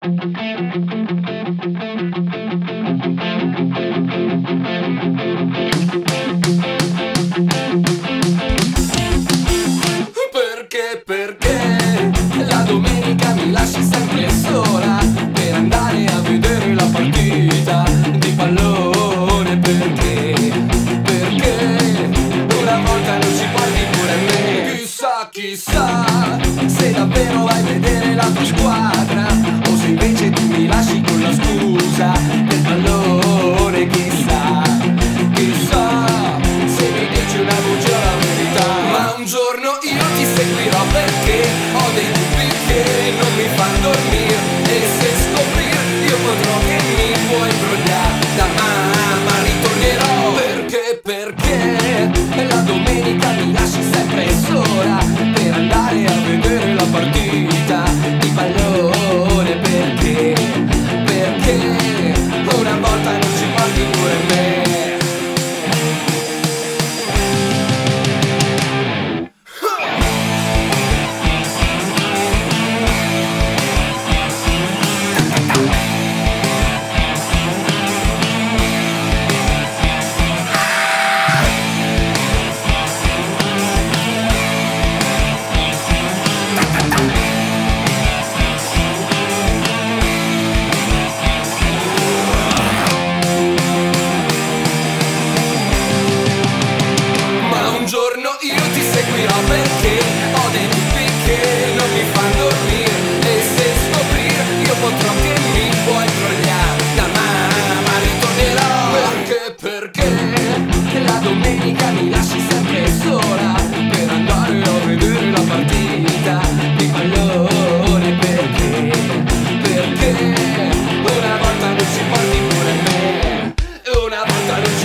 Perché la domenica mi lasci sempre sola per andare a vedere la partita di pallone? Perché una volta non ci porti pure me? Chissà se davvero vai a vedere la tua squadra o se invece tu mi lasci con la scusa del pallone. Chissà se mi dici una bugia la verità. Ma un giorno io ti seguirò perché ho dei dubbi che non mi fanno dormire, e se scoprir io potrò che mi puoi imbrogliare. Da mamma ritornerò perché la domenica mi lasci sempre sola per andare a vedere la partita di pallone. Perché una volta non ci porti pure me? Io ti seguirò perché ho dei dubbi che non mi fanno dormire, e se scoprir io potrò che mi puoi imbrogliare. Da mamma ritornerò perché la domenica mi lasci sempre sola per andare a vedere la partita di pallone. Perché una volta non ci porti pure me, una volta non